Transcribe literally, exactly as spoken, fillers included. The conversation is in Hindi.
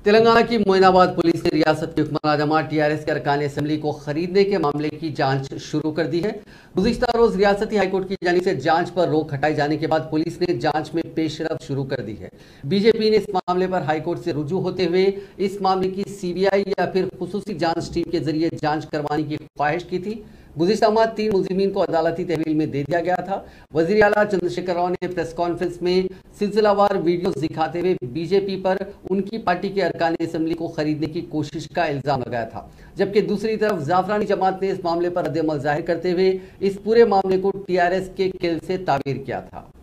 तेलंगाना की मोइनाबाद पुलिस ने रियासत के हुक्मरान टीआरएस के अरकान असेंबली को खरीदने के मामले की जांच शुरू कर दी है। गुज़िश्ता रोज रियासती हाईकोर्ट की जानिब से जांच पर रोक हटाए जाने के बाद पुलिस ने जांच में पेशरफ शुरू कर दी है। बीजेपी ने इस मामले पर हाईकोर्ट से रुजू होते हुए इस मामले की सीबीआई या फिर खुसूसी जांच टीम के जरिए जांच करवाने की ख्वाहिश की थी। गुज़िश्ता माह तीन मुलजिमीन को अदालती तहवील में दे दिया गया था। वज़ीर आला चंद्रशेखर राव ने प्रेस कॉन्फ्रेंस में सिलसिलावार वीडियोस दिखाते हुए बीजेपी पर उनकी पार्टी के अरकान असेंबली को खरीदने की कोशिश का इल्जाम लगाया था, जबकि दूसरी तरफ जाफरानी जमात ने इस मामले पर रद्द-ए-अमल जाहिर करते हुए इस पूरे मामले को टीआरएस के किल से ताबीर किया था।